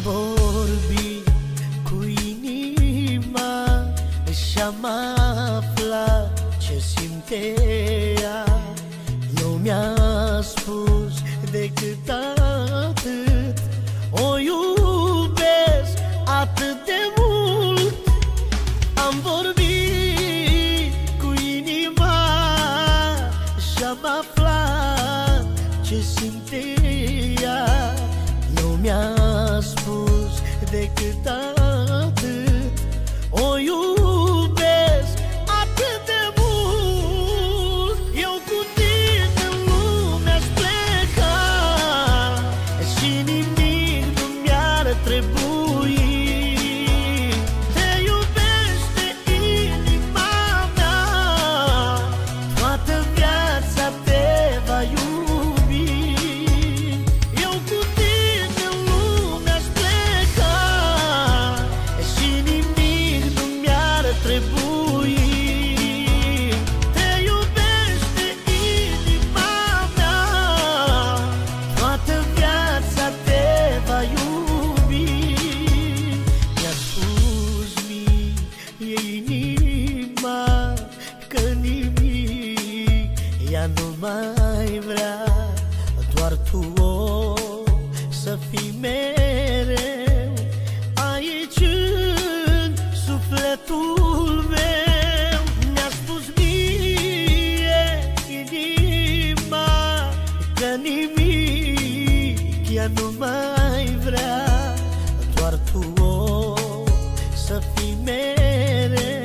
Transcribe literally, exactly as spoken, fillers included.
vorbit cu inima și-am aflat ce simte ea. Nu mi-a spus decât atât: o iubesc atât de mult. Am vorbit cu inima și-am aflat ce simte ea. Nu mi-a spus decât atât: o iubesc atât de mult. Eu cu tine în lume aș pleca și nimic nu mi-ar trebui. Te iubește inima mea, toată viața te va iubi. Eu cu tine în lume aș pleca și nimic nu mi-ar trebui. Te iubește inima mea, toată viața te va iubi. Mi-a spus mie inima că nimic ea nu mai vrea, doar tu o să fii mereu aici în sufletul meu. Mi-a spus mie inima că nimic ea nu mai vrea, doar tu o să fii mereu